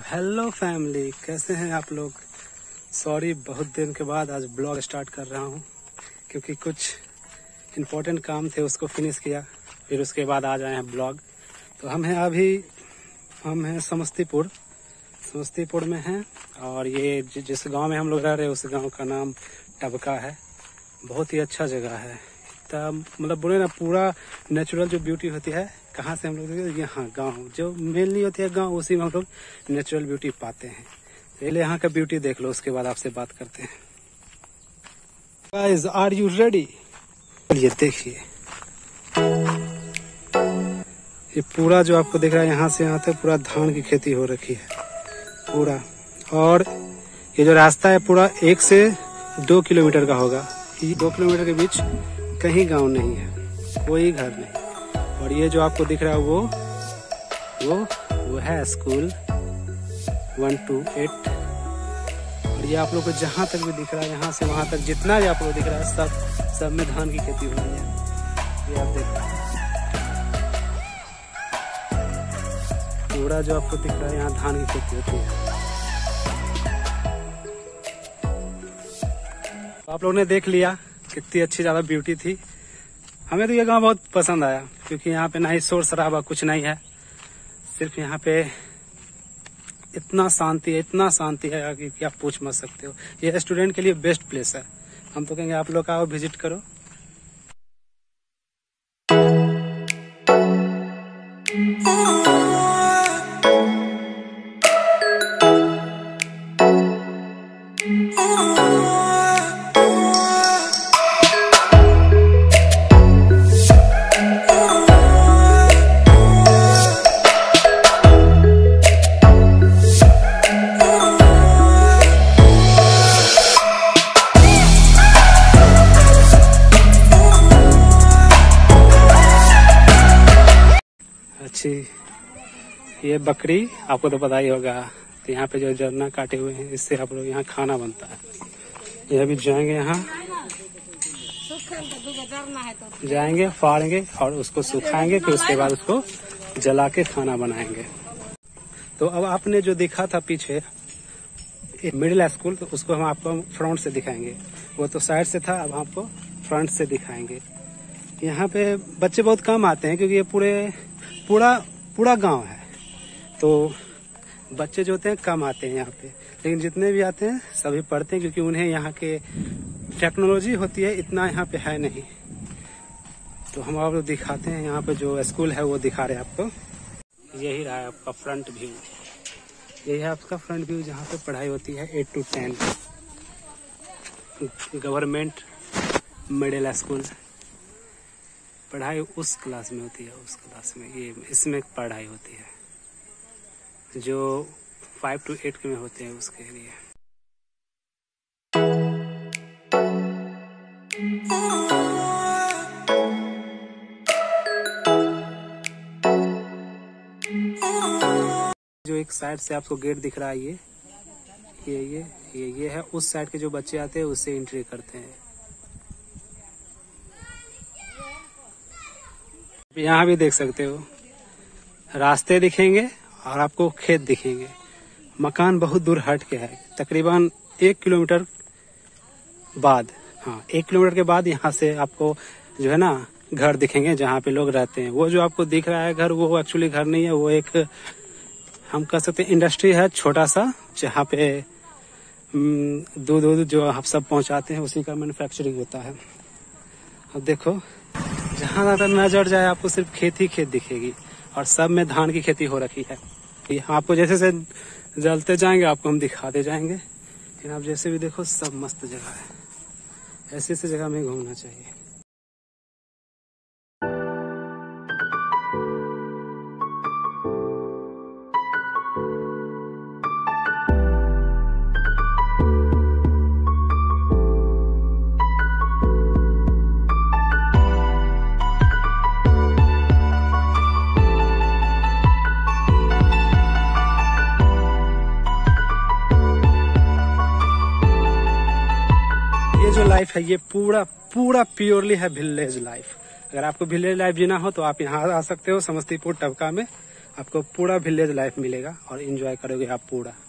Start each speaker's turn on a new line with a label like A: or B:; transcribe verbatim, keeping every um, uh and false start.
A: Hello family, कैसे हैं आप लोग। सॉरी, बहुत दिन के बाद आज ब्लॉग स्टार्ट कर रहा हूं क्योंकि कुछ इम्पोर्टेंट काम थे, उसको फिनिश किया, फिर उसके बाद आ जाए हैं ब्लॉग। तो हम हैं अभी हम हैं समस्तीपुर समस्तीपुर में हैं और ये जिस गांव में हम लोग रह रहे हैं उस गांव का नाम टबका है। बहुत ही अच्छा जगह है, मतलब बोले ना पूरा नेचुरल जो ब्यूटी होती है, कहाँ से हम लोग यहाँ गांव जो मेनली होती है गांव, उसी में हम लोग नेचुरल ब्यूटी पाते हैं। पहले यहाँ का ब्यूटी देख लो, उसके बाद आपसे बात करते हैं। Guys, are you ready? ये देखिए, ये पूरा जो आपको दिख रहा है यहाँ से यहाँ तक पूरा धान की खेती हो रखी है पूरा। और ये जो रास्ता है पूरा एक से दो किलोमीटर का होगा। ये दो किलोमीटर के बीच कहीं गांव नहीं है, कोई घर नहीं। और ये जो आपको दिख रहा है वो वो वो है स्कूल वन टू एट। और ये आप लोग को जहाँ तक भी दिख रहा है, यहाँ से वहाँ तक जितना भी आप लोग दिख रहा है, सब सब में धान की खेती हो रही है। ये आप देख पूरा जो आपको दिख रहा है यहाँ धान की खेती होती है। आप लोगों ने देख लिया कितनी अच्छी ज्यादा ब्यूटी थी। हमें तो ये गांव बहुत पसंद आया क्योंकि यहाँ पे ना ही शोर शराबा कुछ नहीं है, सिर्फ यहाँ पे इतना शांति है, इतना शांति है कि आप पूछ मत सकते हो। ये स्टूडेंट के लिए बेस्ट प्लेस है। हम तो कहेंगे आप लोग आओ, विजिट करो। अच्छी ये बकरी आपको तो पता ही होगा। तो यहाँ पे जो जरना काटे हुए हैं, इससे आप लोग यहाँ खाना बनता है। ये अभी जाएंगे, यहाँ जाएंगे, फाड़ेंगे और उसको सुखाएंगे, फिर उसके बाद उसको जला के खाना बनाएंगे। तो अब आपने जो देखा था पीछे मिडिल स्कूल, तो उसको हम आपको फ्रंट से दिखाएंगे। वो तो साइड से था, अब आपको फ्रंट से दिखाएंगे। यहाँ पे बच्चे बहुत कम आते हैं क्योंकि ये पूरे पूरा पूरा गांव है, तो बच्चे जो होते हैं कम आते हैं यहाँ पे। लेकिन जितने भी आते हैं सभी पढ़ते हैं क्योंकि उन्हें यहाँ के टेक्नोलॉजी होती है, इतना यहाँ पे है नहीं। तो हम आपको दिखाते हैं, यहाँ पे जो स्कूल है वो दिखा रहे हैं आपको। यही रहा है आपका फ्रंट व्यू, यही है आपका फ्रंट व्यू जहाँ पे पढ़ाई होती है eight to ten. Government middle school पढ़ाई उस क्लास में होती है, उस क्लास में ये इसमें पढ़ाई होती है जो फाइव टू एट में होते हैं, उसके लिए। जो एक साइड से आपको गेट दिख रहा है, ये ये ये ये ये है उस साइड के जो बच्चे आते हैं उससे एंट्री करते हैं। यहाँ भी देख सकते हो, रास्ते दिखेंगे और आपको खेत दिखेंगे। मकान बहुत दूर हट के है, तकरीबन एक किलोमीटर बाद, हाँ एक किलोमीटर के बाद यहाँ से आपको जो है ना घर दिखेंगे जहाँ पे लोग रहते हैं। वो जो आपको दिख रहा है घर, वो एक्चुअली घर नहीं है, वो एक हम कह सकते हैं इंडस्ट्री है छोटा सा, जहाँ पे दूध दूध जो आप सब पहुँचाते हैं उसी का मैन्युफैक्चरिंग होता है। अब देखो, जहाँ ज्यादा नजर जाए आपको सिर्फ खेत ही खेत दिखेगी और सब में धान की खेती हो रखी है। आपको जैसे से जलते जाएंगे आपको हम दिखाते जाएंगे, लेकिन आप जैसे भी देखो सब मस्त जगह है। ऐसी ऐसी जगह में घूमना चाहिए। जो लाइफ है ये पूरा पूरा प्योरली है विलेज लाइफ। अगर आपको विलेज लाइफ जीना हो तो आप यहाँ आ सकते हो समस्तीपुर टबका में, आपको पूरा विलेज लाइफ मिलेगा और एंजॉय करोगे आप पूरा।